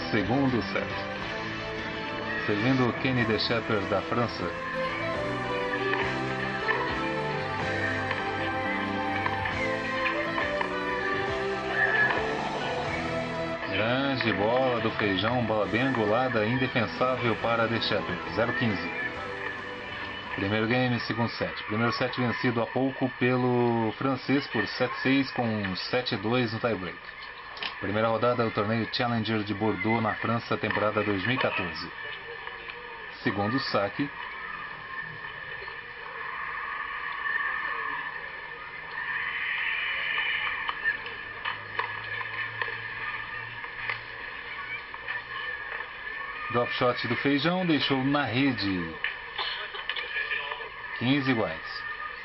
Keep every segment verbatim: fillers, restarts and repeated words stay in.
segundo set. Servindo Kenny De Shepherd da França. Grande bola do Feijão, bola bem angulada, indefensável para De Shepherd. zero quinze. Primeiro game, segundo set. Primeiro set vencido há pouco pelo francês por sete seis com sete dois no tiebreak. Primeira rodada do torneio Challenger de Bordeaux na França, temporada dois mil e quatorze. Segundo saque. Drop shot do Feijão deixou na rede. quinze iguais.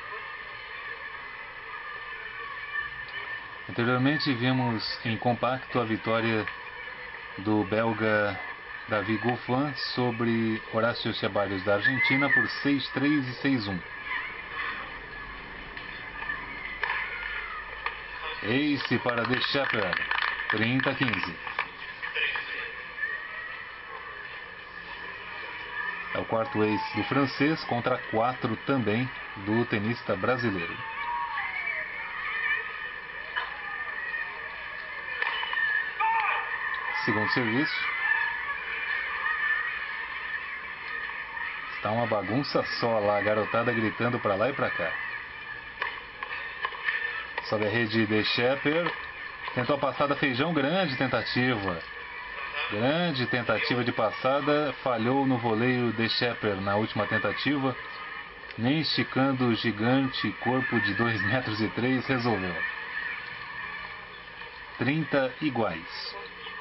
Anteriormente vimos em compacto a vitória do belga Davi Goffin sobre Horácio Ceballos da Argentina por seis três e seis um. Ace para De Shepherd, trinta a quinze. É o quarto ace do francês contra quatro também do tenista brasileiro. Segundo serviço. Está uma bagunça só lá, a garotada gritando para lá e para cá. Sobe a rede De Shepherd. Tentou a passada Feijão, grande tentativa. Grande tentativa de passada. Falhou no voleio De Shepherd na última tentativa. Nem esticando o gigante corpo de dois metros e três resolveu. trinta iguais.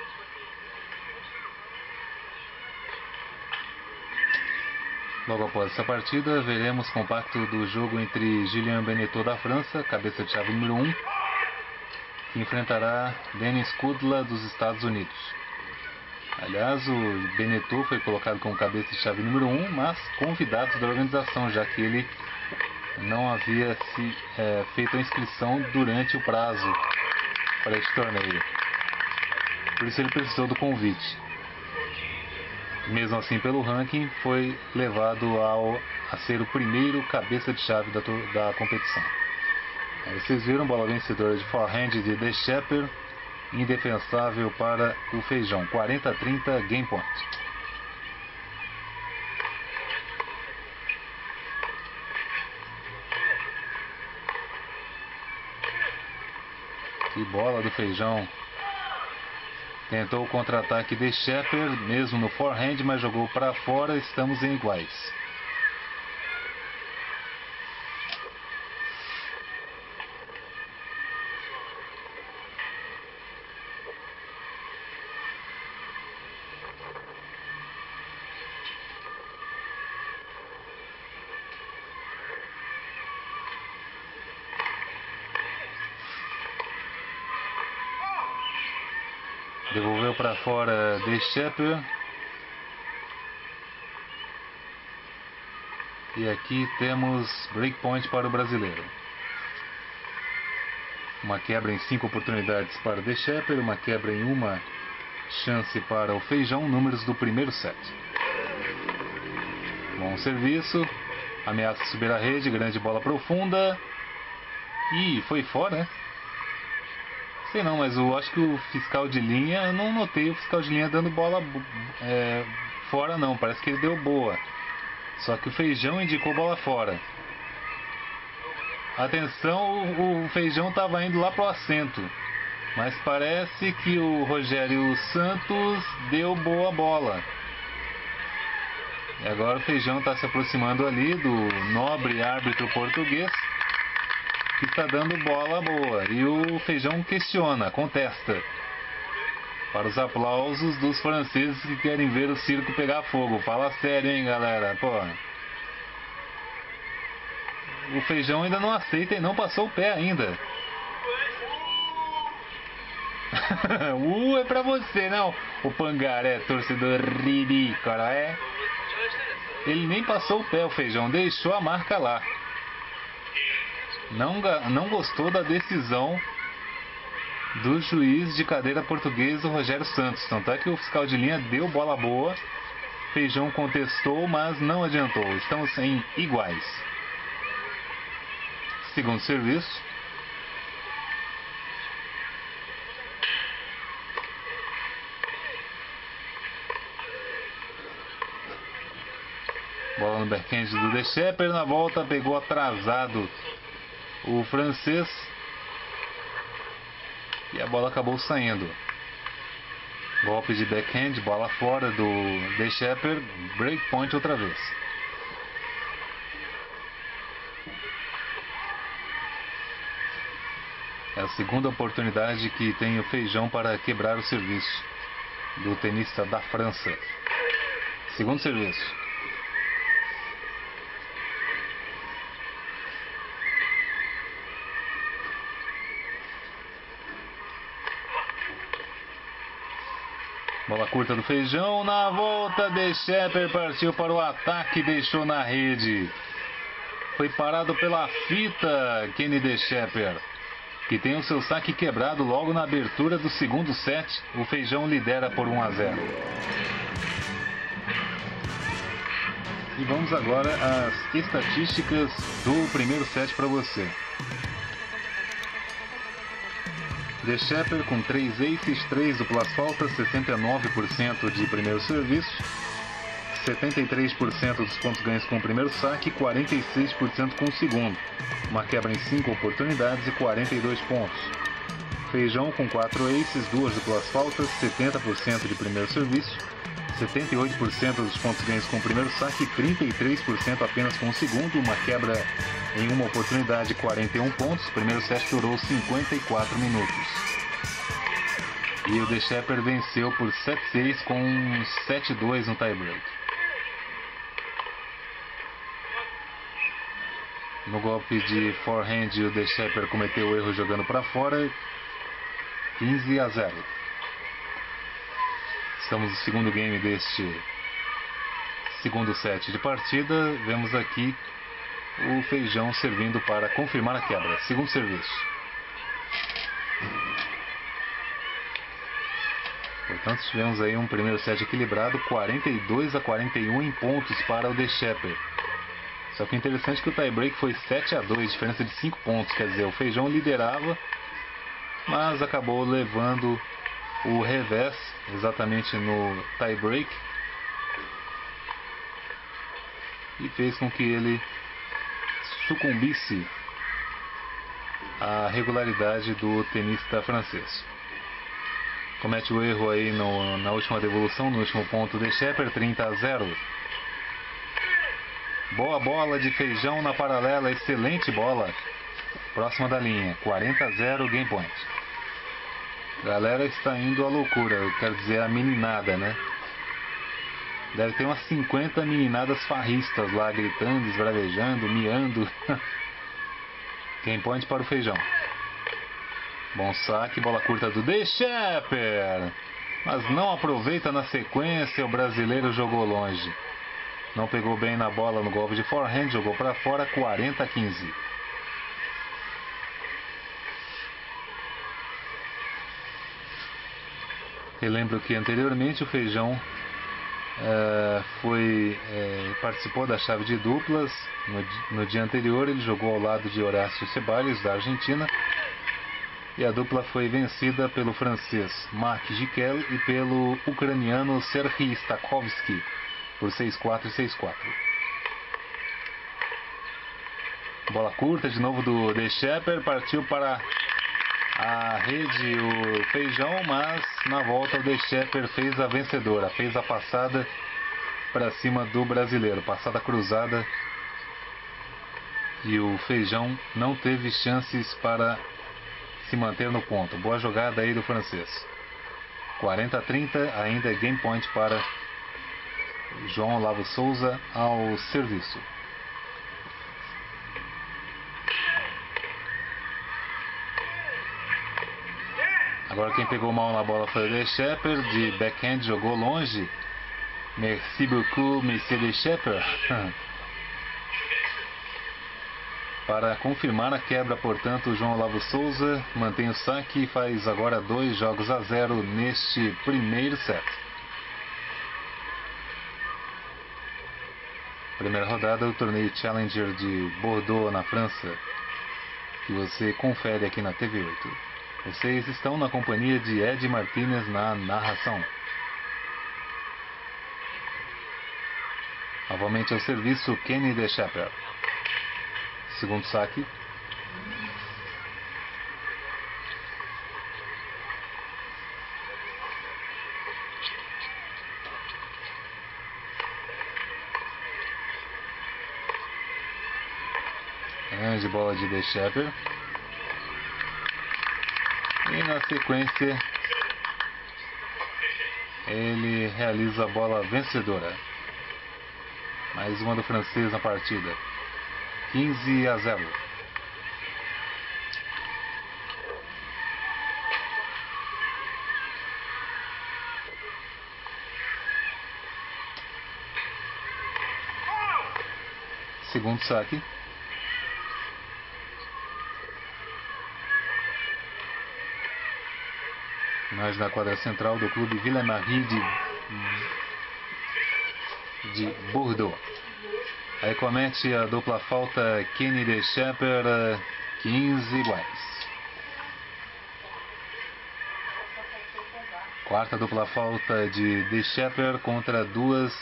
Logo após essa partida, veremos compacto do jogo entre Julien Benneteau da França, cabeça de chave número um, que enfrentará Denis Kudla dos Estados Unidos. Aliás, o Benneteau foi colocado como cabeça de chave número um, mas convidado da organização, já que ele não havia se é, feito a inscrição durante o prazo para este torneio. Por isso ele precisou do convite. Mesmo assim, pelo ranking, foi levado ao, a ser o primeiro cabeça de chave da, da competição. Aí vocês viram, bola vencedora de forehand de De Shepherd, indefensável para o Feijão. quarenta a trinta, game point. Que bola do Feijão. Tentou o contra-ataque De Shepherd, mesmo no forehand, mas jogou para fora. Estamos em iguais. Devolveu para fora De Shepherd. E aqui temos breakpoint para o brasileiro. Uma quebra em cinco oportunidades para De Shepherd, uma quebra em uma chance para o Feijão, números do primeiro set. Bom serviço, ameaça subir a rede, grande bola profunda. E foi fora, né? Sei não, mas eu acho que o fiscal de linha, eu não notei o fiscal de linha dando bola é, fora não, parece que ele deu boa. Só que o Feijão indicou bola fora. Atenção, o, o Feijão estava indo lá pro assento. Mas parece que o Rogério Santos deu boa bola. E agora o Feijão está se aproximando ali do nobre árbitro português, que está dando bola boa. E o Feijão questiona, contesta. Para os aplausos dos franceses que querem ver o circo pegar fogo. Fala sério, hein, galera. Pô. O Feijão ainda não aceita e não passou o pé ainda. uh, é pra você, não? O Pangaré, torcedor ridículo, é? Ele nem passou o pé, o Feijão. Deixou a marca lá. Não, não gostou da decisão do juiz de cadeira português, o Rogério Santos. Tanto é que o fiscal de linha deu bola boa, Feijão contestou, mas não adiantou. Estamos em iguais. Segundo serviço. Bola no backhand do De Schepper, na volta pegou atrasado o francês e a bola acabou saindo. Golpe de backhand, bola fora do De Schepper, break point outra vez. É a segunda oportunidade que tem o Feijão para quebrar o serviço do tenista da França. Segundo serviço. Bola curta do Feijão, na volta De Schepper partiu para o ataque, deixou na rede. Foi parado pela fita Kenny De Schepper, que tem o seu saque quebrado logo na abertura do segundo set. O Feijão lidera por um a zero. E vamos agora às estatísticas do primeiro set para você. De Schepper com três aces, três duplas faltas, sessenta e nove por cento de primeiro serviço, setenta e três por cento dos pontos ganhos com o primeiro saque, quarenta e seis por cento com o segundo. Uma quebra em cinco oportunidades e quarenta e dois pontos. Feijão com quatro aces, duas duplas faltas, setenta por cento de primeiro serviço, setenta e oito por cento dos pontos ganhos com o primeiro saque, trinta e três por cento apenas com o segundo. Uma quebra em uma oportunidade, quarenta e um pontos. O primeiro set durou cinquenta e quatro minutos. E o De Schepper venceu por sete a seis com sete a dois no tie-break. No golpe de forehand, o De Schepper cometeu o erro jogando para fora. quinze a zero. Estamos no segundo game deste segundo set de partida. Vemos aqui o Feijão servindo para confirmar a quebra. Segundo serviço. Portanto, tivemos aí um primeiro set equilibrado, quarenta e dois a quarenta e um em pontos para o De Schepper. Só que o interessante é que o tie-break foi sete a dois, diferença de cinco pontos. Quer dizer, o Feijão liderava, mas acabou levando o revés exatamente no tie-break e fez com que ele sucumbisse à regularidade do tenista francês. Comete o erro aí no, na última devolução, no último ponto. De Schepper, trinta a zero. Boa bola de Feijão na paralela, excelente bola, próxima da linha, quarenta a zero, game point. Galera está indo à loucura, eu quero dizer a meninada, né? Deve ter umas cinquenta meninadas farristas lá, gritando, esbravejando, miando. Game point para o Feijão. Bom saque, bola curta do De Schepper, mas não aproveita na sequência. O brasileiro jogou longe, não pegou bem na bola no golpe de forehand, jogou para fora. Quarenta a quinze. Relembro que anteriormente o Feijão uh, foi, uh, participou da chave de duplas. No, no dia anterior ele jogou ao lado de Horácio Ceballos, da Argentina, e a dupla foi vencida pelo francês Marc Giquel e pelo ucraniano Serhiy Stakhovsky por seis a quatro e seis a quatro. Bola curta de novo do De Schepper, partiu para a rede o Feijão, mas na volta o De Schepper fez a vencedora, fez a passada para cima do brasileiro, passada cruzada, e o Feijão não teve chances para se manter no ponto. Boa jogada aí do francês. quarenta a trinta, ainda é game point para João Olavo Souza ao serviço. Agora quem pegou mal na bola foi o De Schepper, de backhand, jogou longe. Merci beaucoup, monsieur De Schepper. Para confirmar a quebra, portanto, o João Olavo Souza mantém o saque e faz agora dois jogos a zero neste primeiro set. Primeira rodada do torneio Challenger de Bordeaux, na França, que você confere aqui na T V oito. Vocês estão na companhia de Ed Martinez na narração. Novamente ao serviço, Kenny DeShepper. Segundo saque. Grande bola de DeShepper. E na sequência ele realiza a bola vencedora. Mais uma do francês na partida. quinze a zero. Segundo saque. Nós na quadra central do clube Ville-Marie de, de Bordeaux. Aí comete a dupla falta Kenny DeShepper, quinze iguais. Quarta dupla falta de DeShepper contra duas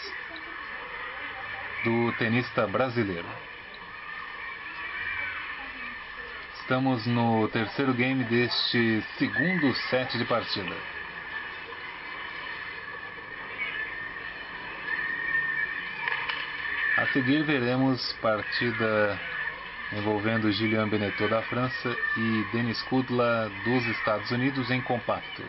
do tenista brasileiro. Estamos no terceiro game deste segundo set de partida. A seguir veremos partida envolvendo Julien Benneteau da França e Denis Kudla dos Estados Unidos em compacto.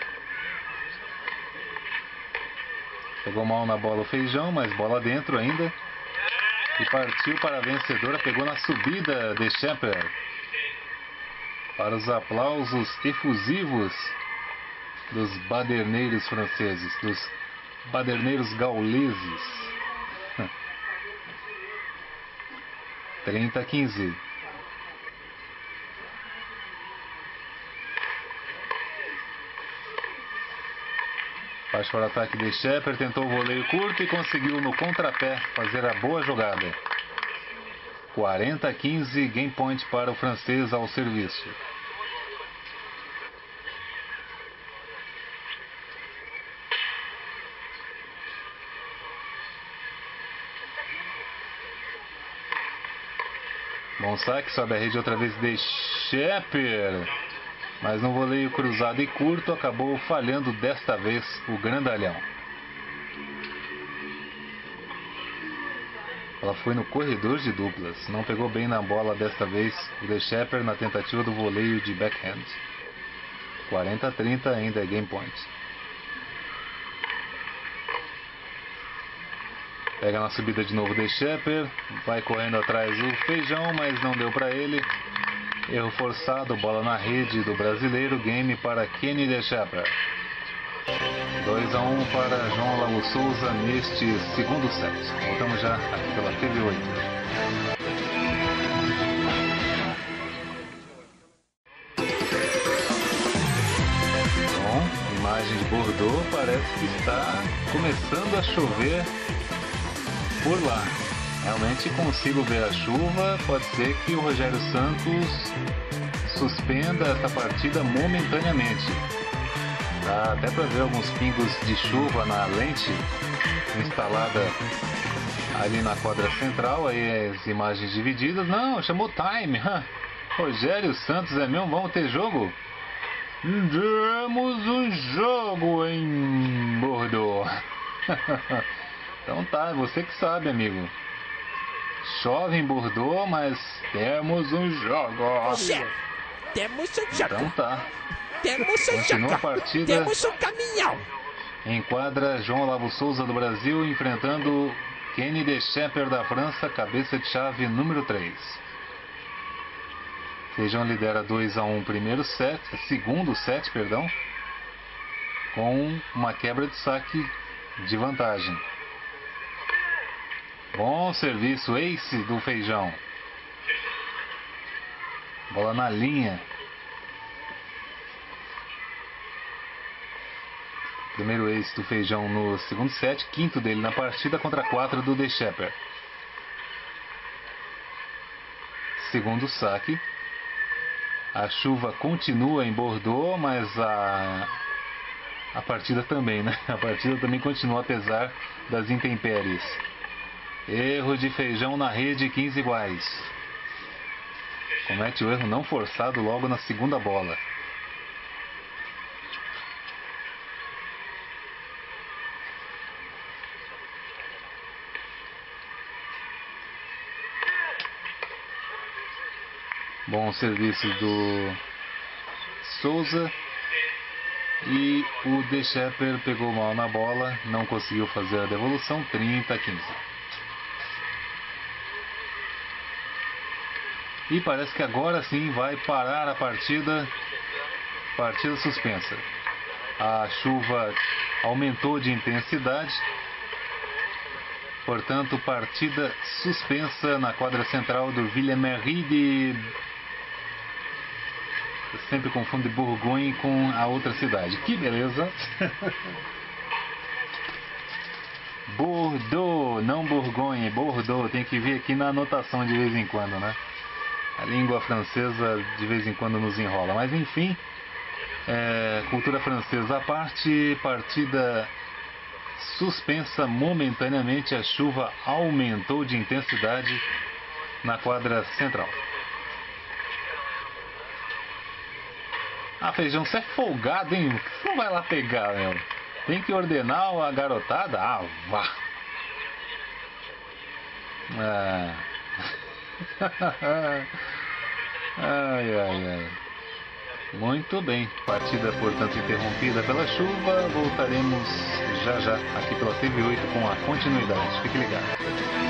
Pegou mal na bola o Feijão, mas bola dentro ainda. E partiu para a vencedora, pegou na subida DeShepper. Para os aplausos efusivos dos baderneiros franceses, dos baderneiros gauleses. trinta a quinze. Parte para o ataque de DeShepper, tentou o voleio curto e conseguiu no contrapé fazer a boa jogada. quarenta a quinze, game point para o francês ao serviço. Bom saque, sobe a rede outra vez DeShepper, mas no voleio cruzado e curto acabou falhando desta vez o grandalhão. Ela foi no corredor de duplas, não pegou bem na bola desta vez o DeShepper na tentativa do voleio de backhand. quarenta a trinta, ainda é game point. Pega na subida de novo DeShepper, vai correndo atrás o Feijão, mas não deu para ele. Erro forçado, bola na rede do brasileiro, game para Kenny DeShepper. dois a um para João Olavo Souza neste segundo set. Voltamos já aqui pela T V oito. Bom, imagem de Bordeaux, parece que está começando a chover por lá. Realmente consigo ver a chuva. Pode ser que o Rogério Santos suspenda essa partida momentaneamente. Dá até para ver alguns pingos de chuva na lente instalada ali na quadra central. Aí as imagens divididas. Não, chamou time. Rogério Santos é mesmo? Vamos ter jogo? Temos um jogo em Bordeaux. Então tá, você que sabe, amigo. Chove em Bordeaux, mas temos um jogo. Chefe, temos um jogo. Então tá. Temos um Continua jogo. a partida. Temos um caminhão. Enquadra João Olavo Souza do Brasil enfrentando Kenny DeShepper da França, cabeça de chave número três. Feijão lidera dois a um primeiro set, segundo set, perdão, com uma quebra de saque de vantagem. Bom serviço, ace do Feijão. Bola na linha. Primeiro ace do Feijão no segundo set, quinto dele na partida contra quatro do De Schepper. Segundo saque. A chuva continua em Bordeaux, mas a, a partida também, né? A partida também continua apesar das intempéries. Erro de Feijão na rede, quinze iguais. Comete o erro não forçado logo na segunda bola. Bom serviço do Souza. E o De Schepper pegou mal na bola, não conseguiu fazer a devolução, trinta a quinze. E parece que agora sim vai parar a partida. Partida suspensa. A chuva aumentou de intensidade. Portanto, partida suspensa na quadra central do Ville-Marie de... Eu sempre confundo Bourgogne com a outra cidade. Que beleza! Bordeaux, não Bourgogne, Bordeaux. Tem que vir aqui na anotação de vez em quando, né? A língua francesa de vez em quando nos enrola. Mas enfim, é, cultura francesa à parte, partida suspensa momentaneamente. A chuva aumentou de intensidade na quadra central. Ah, Feijão, você é folgado, hein? Você não vai lá pegar, meu. Tem que ordenar a garotada? Ah, vá. Ah. Ai, ai, ai. Muito bem. Partida, portanto, interrompida pela chuva. Voltaremos já já aqui pela T V oito com a continuidade. Fique ligado.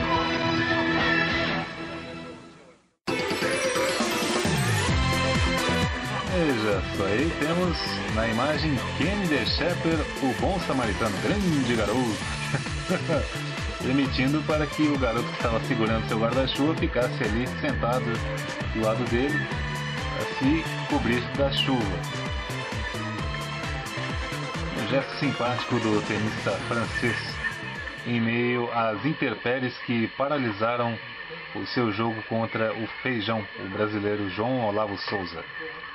Veja só, aí temos na imagem Ken De Schepper, o bom samaritano, grande garoto, permitindo para que o garoto que estava segurando seu guarda-chuva ficasse ali sentado do lado dele para se cobrir da chuva. Um gesto simpático do tenista francês em meio às intempéries que paralisaram o seu jogo contra o Feijão, o brasileiro João Olavo Souza.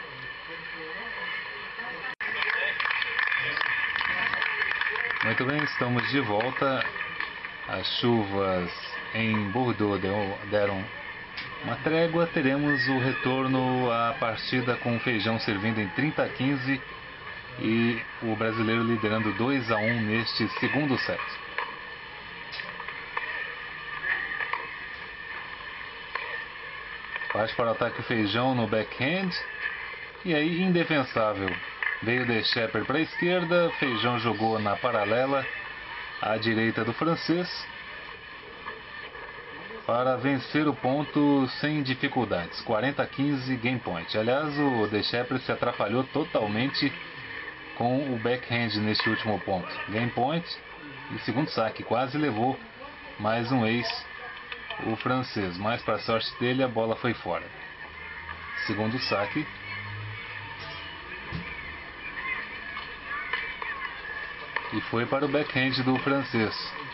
Muito bem, estamos de volta. As chuvas em Bordeaux deram uma trégua. Teremos o retorno à partida com o Feijão servindo em trinta a quinze e o brasileiro liderando dois a um neste segundo set. Parte para o ataque o Feijão no backhand. E aí, indefensável. Veio De Schepper para a esquerda, Feijão jogou na paralela à direita do francês para vencer o ponto sem dificuldades. quarenta a quinze, game point. Aliás, o De Schepper se atrapalhou totalmente com o backhand neste último ponto. Game point e segundo saque, quase levou mais um ace o francês, mas para a sorte dele a bola foi fora. Segundo saque. E foi para o backhand do francês.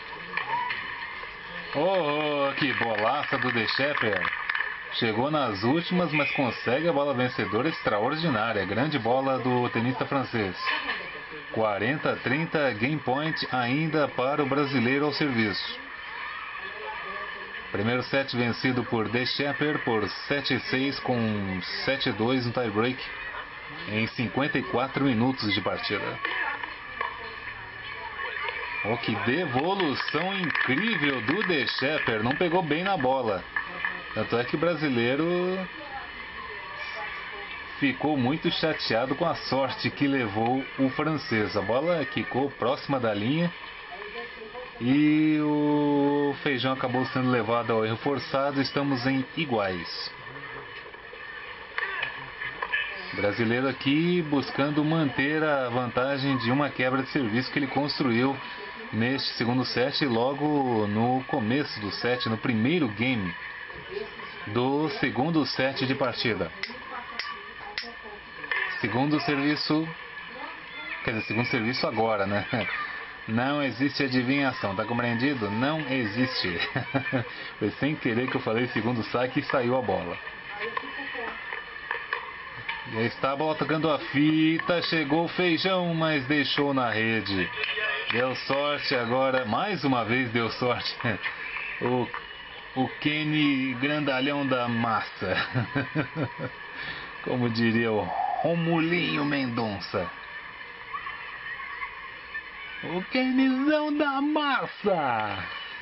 Oh, que bolaça do De Schepper. Chegou nas últimas, mas consegue a bola vencedora extraordinária. Grande bola do tenista francês. quarenta a trinta, game point ainda para o brasileiro ao serviço. Primeiro set vencido por De Schepper por sete a seis com sete a dois no tie-break em cinquenta e quatro minutos de partida. Oh, que devolução incrível do De Schepper. Não pegou bem na bola. Tanto é que o brasileiro ficou muito chateado com a sorte que levou o francês. A bola quicou próxima da linha e o Feijão acabou sendo levado ao erro forçado. Estamos em iguais. O brasileiro aqui buscando manter a vantagem de uma quebra de serviço que ele construiu neste segundo set, logo no começo do set, no primeiro game. do segundo set de partida. Segundo serviço, quer dizer, segundo serviço agora, né? Não existe adivinhação, tá compreendido? Não existe. Foi sem querer que eu falei segundo saque e saiu a bola. E aí está a bola tocando a fita, chegou o Feijão, mas deixou na rede. Deu sorte agora, mais uma vez deu sorte. O, o Kenny grandalhão da massa. Como diria o Romulinho Mendonça. O Kennyzão da massa.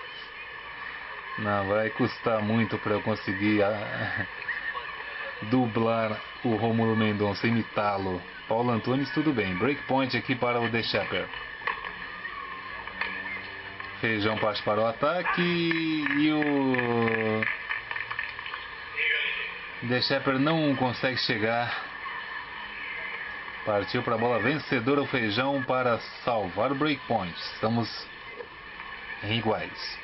Não, vai custar muito para eu conseguir a, dublar o Rômulo Mendonça, imitá-lo. Paulo Antunes, tudo bem. Breakpoint aqui para o The Shepherd. Feijão parte para o ataque e o The Shepherd não consegue chegar. Partiu para a bola vencedora o Feijão para salvar o breakpoint. Estamos em iguais.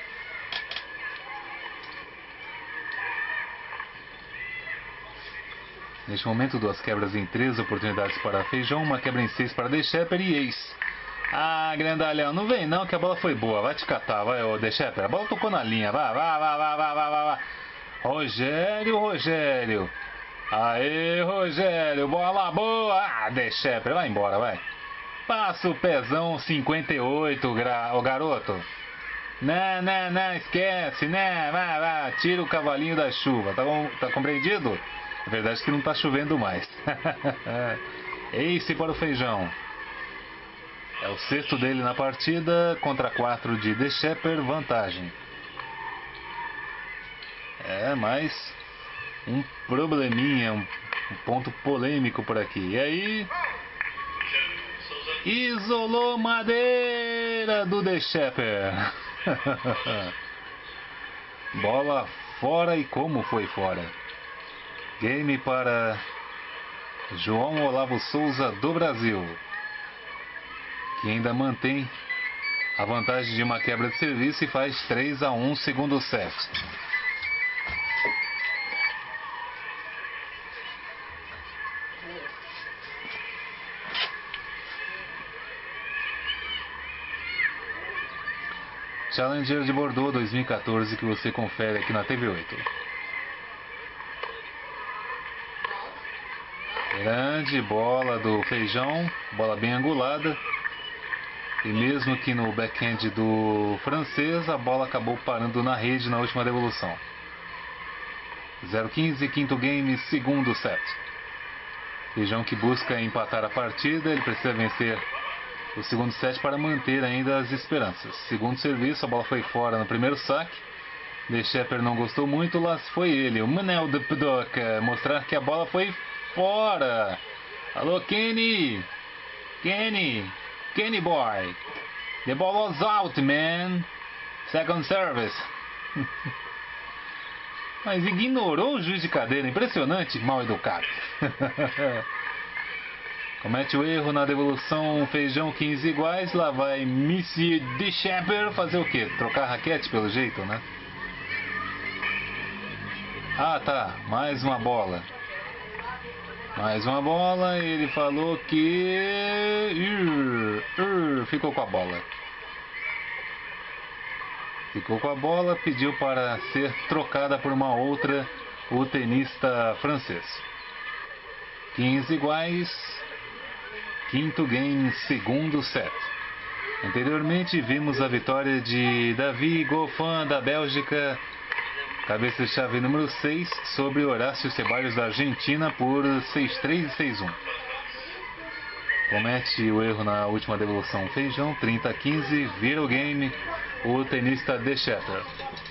Neste momento, duas quebras em três oportunidades para Feijão, uma quebra em seis para The Shepherd e ex. Ah, grandalhão, não vem não que a bola foi boa. Vai te catar, vai, ô The Shepherd. A bola tocou na linha, vai, vai, vai, vai, vai, vai, vai. Rogério, Rogério. Aê, Rogério, bola boa. Ah, The Shepherd, vai embora, vai. Passa o pezão cinquenta e oito, gra... ô garoto. Não, não, não, esquece, né? Vai, vai, tira o cavalinho da chuva, tá, tá compreendido? É verdade que não tá chovendo mais. Ace para o Feijão. É o sexto dele na partida, contra quatro de The Shepherd, vantagem. É, mais um probleminha, um, um ponto polêmico por aqui. E aí, isolou madeira do The Shepherd. Bola fora, e como foi fora. Game para João Olavo Souza do Brasil, que ainda mantém a vantagem de uma quebra de serviço e faz três a um segundo set. Challenger de Bordeaux dois mil e quatorze, que você confere aqui na T V oito. Grande bola do Feijão, bola bem angulada. E mesmo que no backhand do francês, a bola acabou parando na rede na última devolução. zero a quinze, quinto game, segundo set. Feijão que busca empatar a partida, ele precisa vencer o segundo set para manter ainda as esperanças. Segundo serviço, a bola foi fora no primeiro saque. The Shepherd não gostou muito, lá foi ele, o Manel de Pedoca, mostrar que a bola foi fora. Alô, Kenny! Kenny! Kenny boy! The ball was out, man! Second service! Mas ignorou o juiz de cadeira, impressionante, mal educado. Comete o erro na devolução, Feijão quinze iguais, lá vai Monsieur The Shepherd fazer o que? Trocar a raquete pelo jeito, né? Ah, tá, mais uma bola. Mais uma bola, ele falou que... Ur, ur, ficou com a bola. Ficou com a bola, pediu para ser trocada por uma outra, o tenista francês. quinze iguais, quinto game, segundo set. Anteriormente vimos a vitória de Davi Goffin da Bélgica, cabeça de chave número seis, sobre Horácio Ceballos da Argentina por seis a três e seis a um. Comete o erro na última devolução Feijão, trinta a quinze, vira o game o tenista The Shepherd.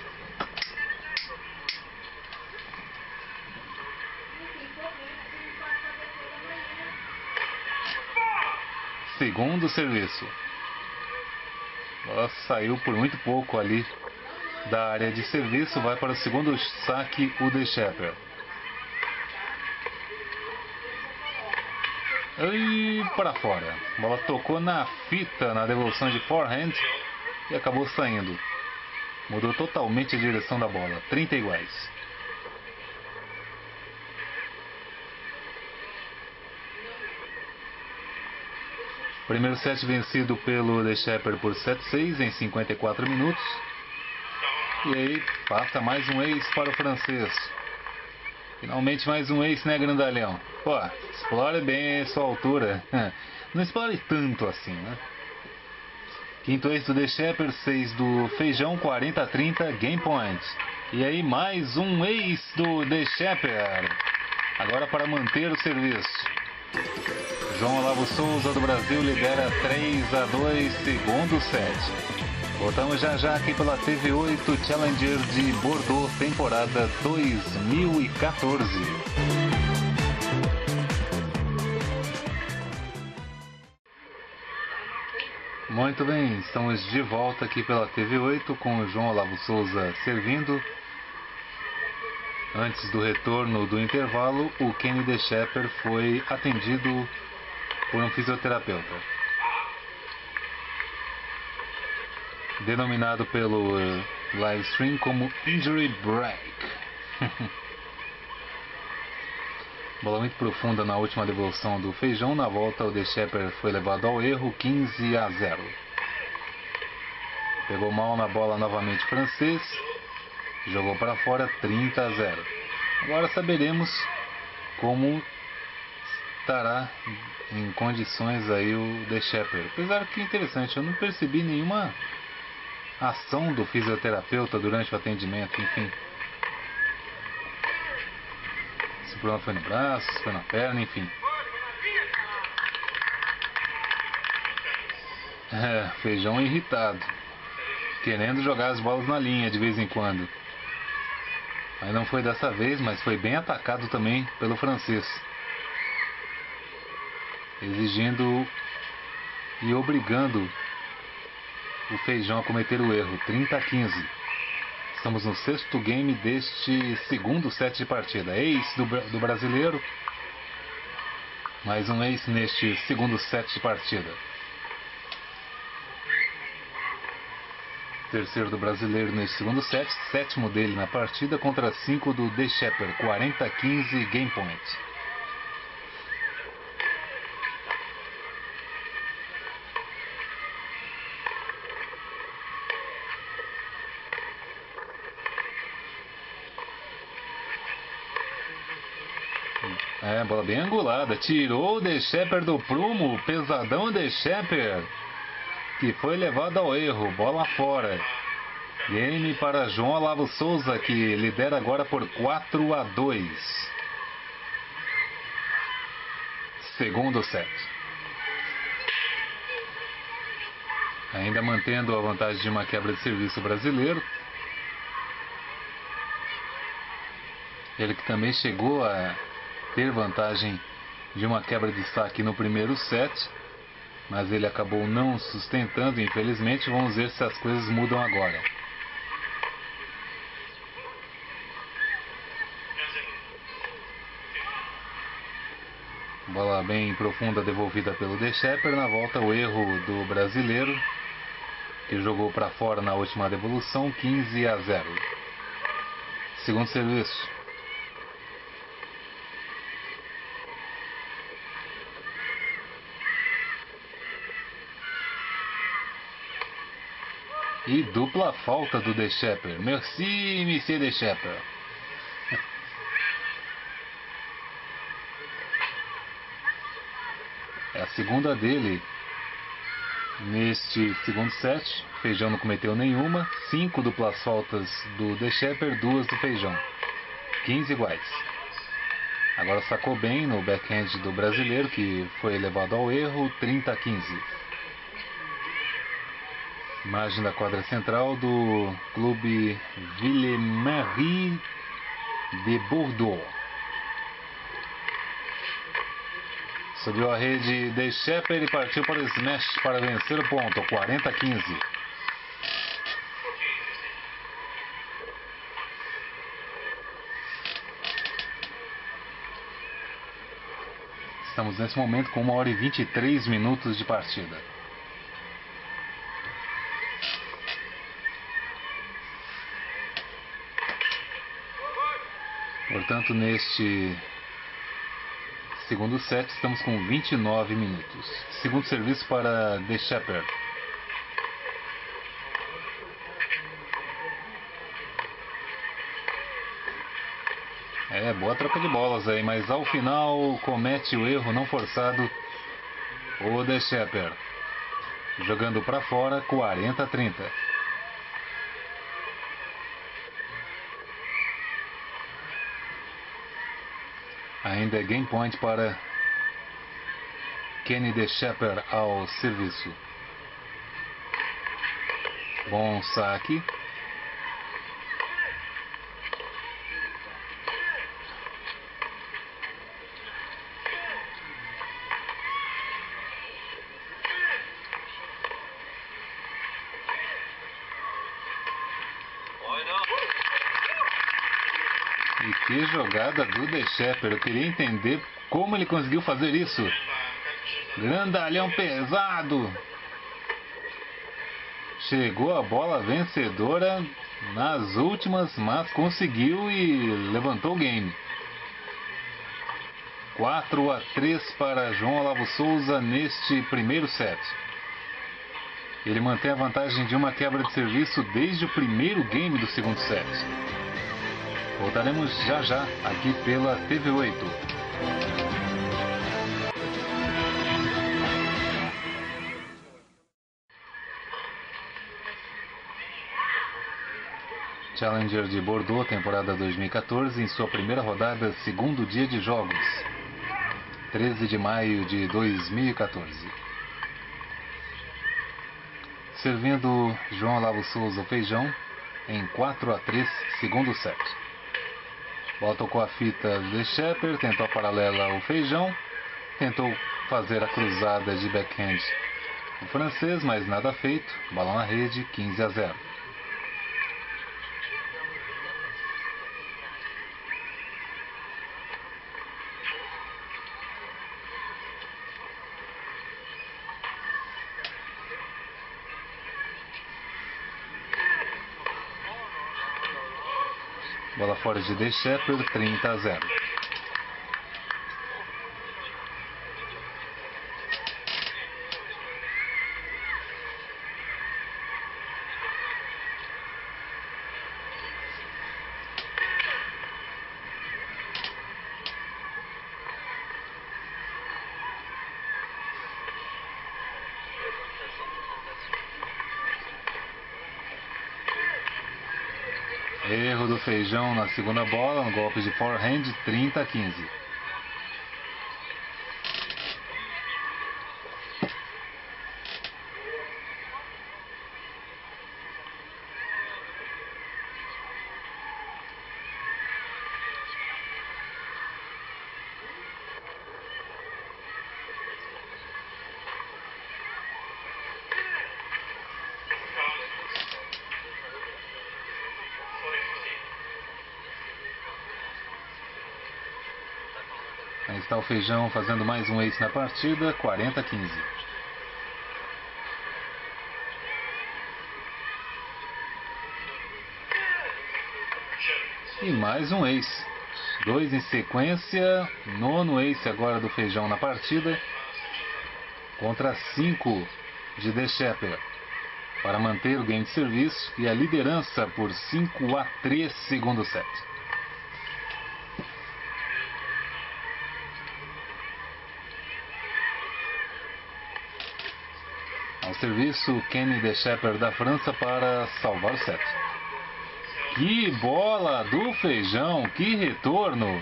Segundo serviço. Ela saiu por muito pouco ali da área de serviço, vai para o segundo saque o The Shepherd. E para fora. A bola tocou na fita na devolução de forehand e acabou saindo. Mudou totalmente a direção da bola. trinta iguais. Primeiro set vencido pelo De Shepherd por sete a seis em cinquenta e quatro minutos. E aí passa mais um ace para o francês. Finalmente mais um ace, né, grandalhão? Pô, explore bem a sua altura. Não explore tanto assim, né? Quinto ace do De Shepherd, seis do Feijão, quarenta a trinta, game point. E aí mais um ace do De Shepherd. Agora para manter o serviço. João Olavo Souza do Brasil lidera três a dois, segundo set. Voltamos já já aqui pela T V oito Challenger de Bordeaux, temporada dois mil e quatorze. Muito bem, estamos de volta aqui pela T V oito com o João Olavo Souza servindo. Antes do retorno do intervalo, o Kenny De Shepherd foi atendido por um fisioterapeuta, denominado pelo uh, live stream como Injury Break. Bola muito profunda na última devolução do Feijão. Na volta o De Shepherd foi levado ao erro, quinze a zero. Pegou mal na bola novamente o francês, jogou para fora, trinta a zero. Agora saberemos como estará em condições aí o De Shepherd. Apesar que interessante, eu não percebi nenhuma ação do fisioterapeuta durante o atendimento, enfim. Se o problema foi no braço, se foi na perna, enfim. É, Feijão irritado, querendo jogar as bolas na linha de vez em quando. Aí não foi dessa vez, mas foi bem atacado também pelo francês, exigindo e obrigando o Feijão a cometer o erro. Trinta a quinze. Estamos no sexto game deste segundo set de partida. Ace do, do brasileiro. Mais um ace neste segundo set de partida. Terceiro do brasileiro neste segundo set. Sétimo dele na partida contra cinco do De Shepherd. quarenta a quinze game point. É, bola bem angulada. Tirou o De Shepherd do prumo. Pesadão De Shepherd, que foi levado ao erro. Bola fora. Game para João Olavo Souza, que lidera agora por quatro a dois. Segundo set. Ainda mantendo a vantagem de uma quebra de serviço brasileiro. Ele que também chegou a ter vantagem de uma quebra de saque no primeiro set, mas ele acabou não sustentando, infelizmente. Vamos ver se as coisas mudam agora. Bola bem profunda devolvida pelo De Shepherd. Na volta o erro do brasileiro, que jogou para fora na última devolução. Quinze a zero. Segundo serviço. E dupla falta do De Shepherd. Merci, Monsieur De Shepherd. É a segunda dele neste segundo set. Feijão não cometeu nenhuma. Cinco duplas faltas do De Shepherd, duas do Feijão. quinze iguais. Agora sacou bem no backhand do brasileiro, que foi levado ao erro. trinta a quinze. Imagem da quadra central do clube Ville-Marie de Bordeaux. Subiu a rede De Shepherd e partiu para o smash para vencer o ponto. quarenta a quinze. Estamos nesse momento com uma hora e vinte e três minutos de partida. Portanto, neste Segundo set, estamos com vinte e nove minutos. Segundo serviço para The Shepherd. É, boa troca de bolas aí, mas ao final comete o erro não forçado o The Shepherd. Jogando para fora, quarenta a trinta. Ainda é game point para Kenny The Shepherd ao serviço. Bom saque. E que jogada do The Shepherd. Eu queria entender como ele conseguiu fazer isso. Grandalhão pesado. Chegou a bola vencedora nas últimas, mas conseguiu e levantou o game. quatro a três para João Olavo Souza neste primeiro set. Ele mantém a vantagem de uma quebra de serviço desde o primeiro game do segundo set. Voltaremos já já aqui pela T V oito. Challenger de Bordeaux, temporada dois mil e quatorze, em sua primeira rodada, segundo dia de jogos, treze de maio de dois mil e quatorze. Servindo João Olavo Souza Feijão em quatro a três, segundo set. Bola tocou a fita de Shepherd, tentou a paralela ao Feijão, tentou fazer a cruzada de backhand o francês, mas nada feito. Bola na rede, quinze a zero. Bola fora de The Shepherd, trinta a zero. Erro do Feijão na segunda bola, no golpe de forehand, trinta a quinze. Aí está o Feijão fazendo mais um ace na partida, quarenta a quinze. E mais um ace. Dois em sequência, nono ace agora do Feijão na partida, contra cinco de The Shepherd, para manter o game de serviço e a liderança por cinco a três, segundo set. Ao serviço, Kenny The Shepherd da França para salvar o set. Que bola do Feijão, que retorno!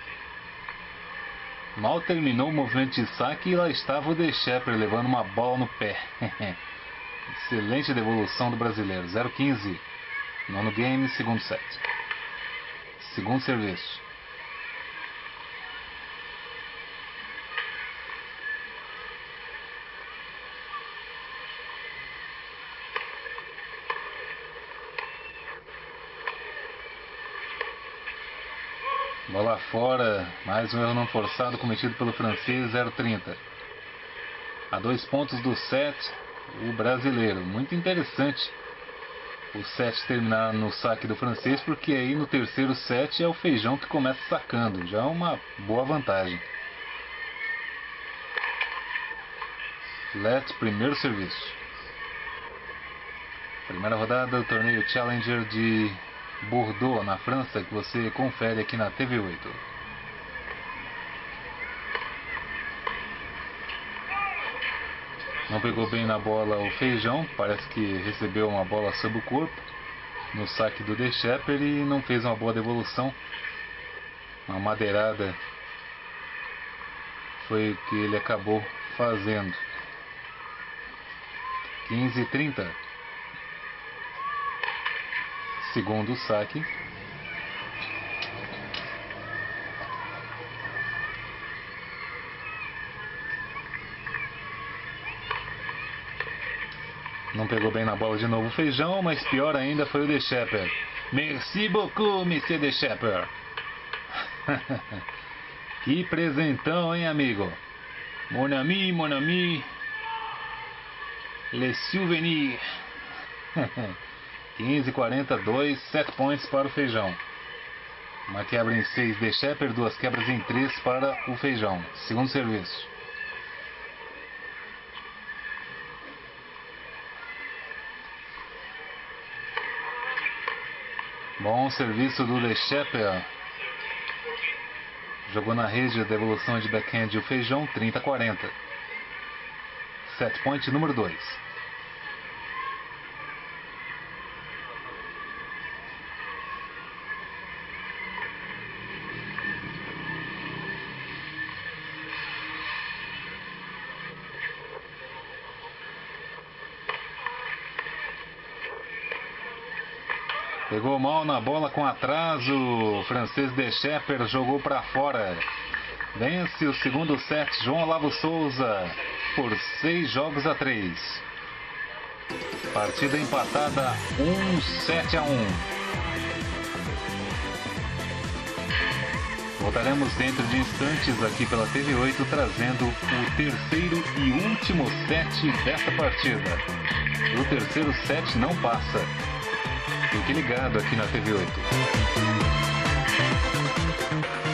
Mal terminou o movimento de saque e lá estava o The Shepherd levando uma bola no pé. Excelente devolução do brasileiro. zero a quinze. Nono game, segundo set. Segundo serviço. Bola fora, mais um erro não forçado cometido pelo francês, zero a trinta. A dois pontos do set, o brasileiro. Muito interessante o set terminar no saque do francês, porque aí no terceiro set é o Feijão que começa sacando. Já é uma boa vantagem. Let, primeiro serviço. Primeira rodada do torneio Challenger de Bordeaux, na França, que você confere aqui na T V oito. Não pegou bem na bola o Feijão, parece que recebeu uma bola sob o corpo no saque do De Schepper e não fez uma boa devolução. Uma madeirada foi o que ele acabou fazendo. quinze a trinta. Segundo saque. Não pegou bem na bola de novo o Feijão, mas pior ainda foi o De Schepper. Merci beaucoup, Monsieur De Schepper. Que presentão, hein, amigo? Mon ami, mon ami. Le souvenir. quinze a quarenta e dois, sete pontos para o Feijão. Uma quebra em seis De Schepper, duas quebras em três para o Feijão. Segundo serviço. Bom serviço do De Schepper. Jogou na rede a devolução de backhand e o Feijão, trinta a quarenta. Set point número dois. Pegou mal na bola com atraso. O francês De Schepper jogou para fora. Vence o segundo set João Olavo Souza por seis jogos a três. Partida empatada um sete a um. Voltaremos dentro de instantes aqui pela T V oito trazendo o terceiro e último set desta partida. O terceiro set não passa. Fique ligado aqui na T V oito.